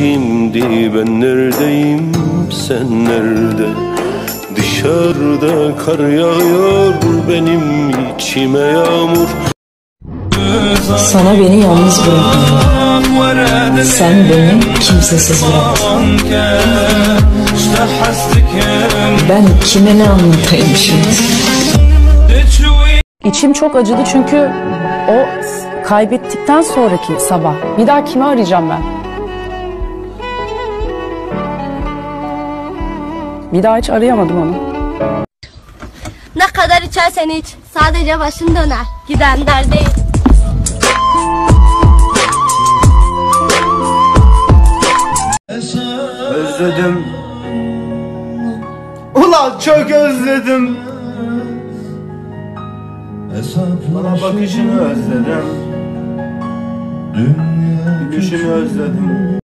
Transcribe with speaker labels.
Speaker 1: şimdi ben neredeyim, sen nerede? Dışarıda kar yağıyor, benim içime yağmur.
Speaker 2: Sana beni yalnız bırakma. Sen beni kimsesiz bıraktın. Ben kime ne anlatayım şimdi?
Speaker 3: İçim çok acıdı çünkü o kaybettikten sonraki sabah bir daha kimi arayacağım ben? Bir daha hiç arayamadım onu.
Speaker 4: Ne kadar içersen iç, sadece başın döner, gidenler değil.
Speaker 5: Özledim. Ulan çok özledim. Bana bakışını özledim. Gülüşünü özledim.